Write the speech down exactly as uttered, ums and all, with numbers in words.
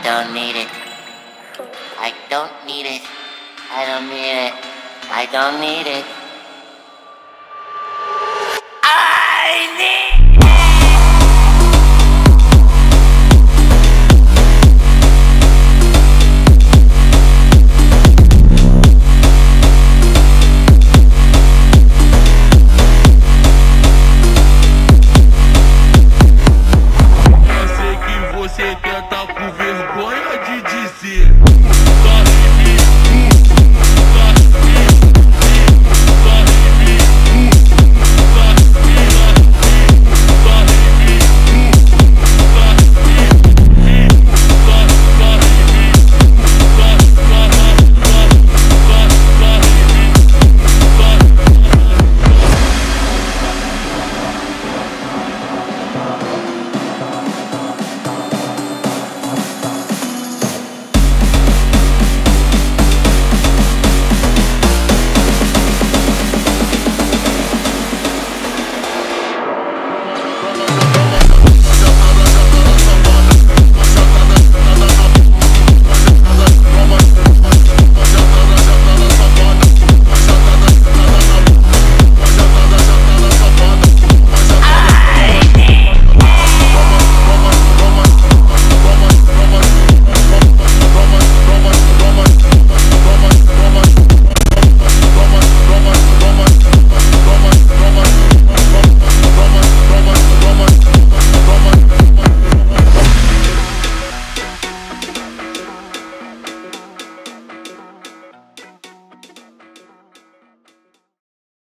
don't need it. I don't need it. I don't need it. I don't need it. I need você tenta com vergonha de dizer.